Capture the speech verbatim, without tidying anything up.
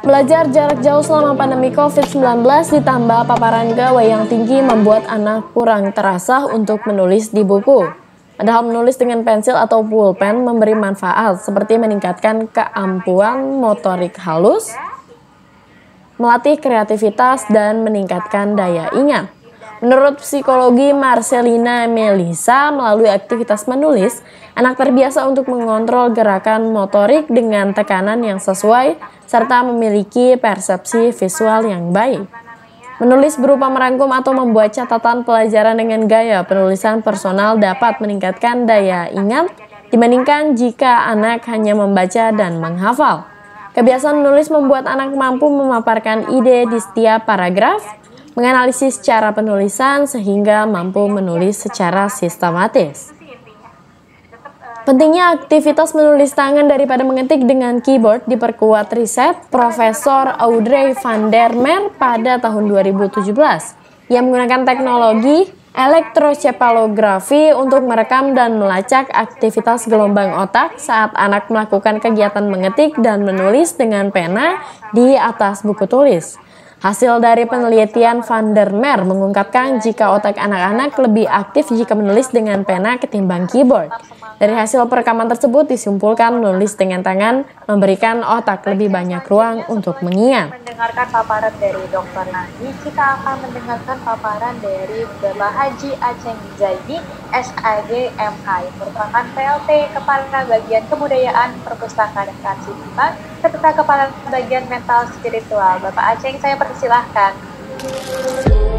Belajar jarak jauh selama pandemi covid sembilan belas ditambah paparan gawai yang tinggi membuat anak kurang terasah untuk menulis di buku. Padahal menulis dengan pensil atau pulpen memberi manfaat seperti meningkatkan keampuhan motorik halus, melatih kreativitas, dan meningkatkan daya ingat. Menurut psikologi Marcelina Melisa, melalui aktivitas menulis, anak terbiasa untuk mengontrol gerakan motorik dengan tekanan yang sesuai, serta memiliki persepsi visual yang baik. Menulis berupa merangkum atau membuat catatan pelajaran dengan gaya penulisan personal dapat meningkatkan daya ingat dibandingkan jika anak hanya membaca dan menghafal. Kebiasaan menulis membuat anak mampu memaparkan ide di setiap paragraf, menganalisis cara penulisan sehingga mampu menulis secara sistematis. Pentingnya aktivitas menulis tangan daripada mengetik dengan keyboard diperkuat riset Profesor Audrey van der Meer pada tahun dua ribu tujuh belas yang menggunakan teknologi elektroencephalografi untuk merekam dan melacak aktivitas gelombang otak saat anak melakukan kegiatan mengetik dan menulis dengan pena di atas buku tulis. Hasil dari penelitian Van der Meer mengungkapkan jika otak anak-anak lebih aktif jika menulis dengan pena ketimbang keyboard. Dari hasil perekaman tersebut disimpulkan menulis dengan tangan memberikan otak lebih banyak ruang untuk mengingat. Mendengarkan paparan dari Dokter Nadi, kita akan mendengarkan paparan dari Bapak Haji Aceng Zaidi, S A G M H, yang merupakan P L T Kepala Bagian Kebudayaan Perpustakaan dan Arsipal, serta Kepala Bagian Mental Spiritual. Bapak Aceng, saya persilahkan.